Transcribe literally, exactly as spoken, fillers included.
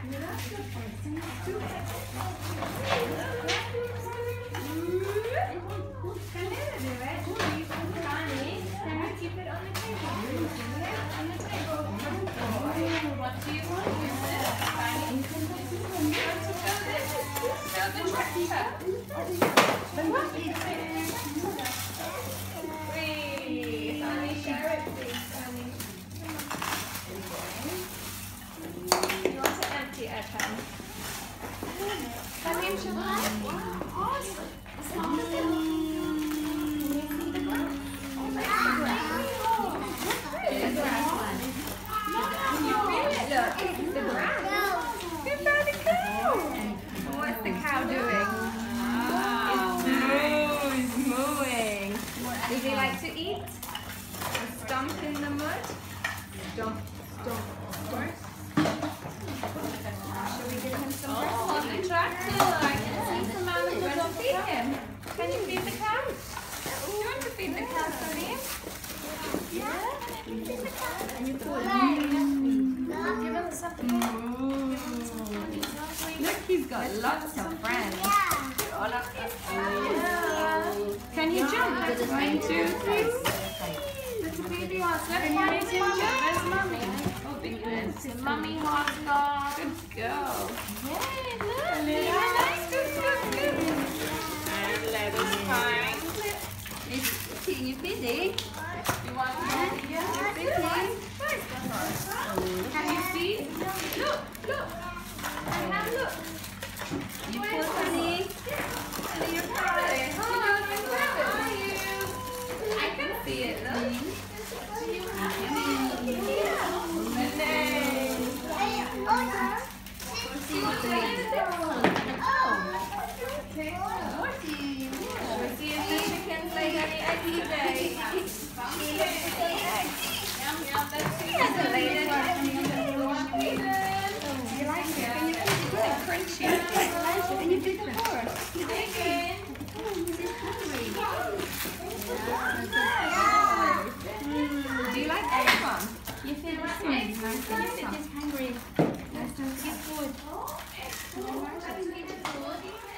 What's the cow doing? It's moo, it's mooing. Does he like to eat? Stomp in the mud? Stomp, stomp, stomp. Shall we give him some breast? Oh, on the tractor. I can see some animals to feed him. Can you feed the cow? Do you want to feed the cow, Sonny? Yeah? Can you feed the cow? And you put it. Give him something. Look, he's got lots of friends. All of his friends. Can you jump? One, two, three. Little baby horse. Let's find him jump. Where's Mummy? Oh, big good. Mummy horse dog. Good girl. Yay, look. Nice. Good, good, good. And let us find. Is you busy? You want to be busy? Can you see? Look, look. And have a look. You poor Sunny. Sunny, you're proud. Oh, you're proud. Are you? I can see it though. Let's see if the chickens lay any eggs today. Yum, yum, let's see. He hasn't laid any eggs. You like it? Can you put it crunchy? And you did the horse. You did it. Do you like egg one? You feel like eggs? Nice and hungry. Nice and good food.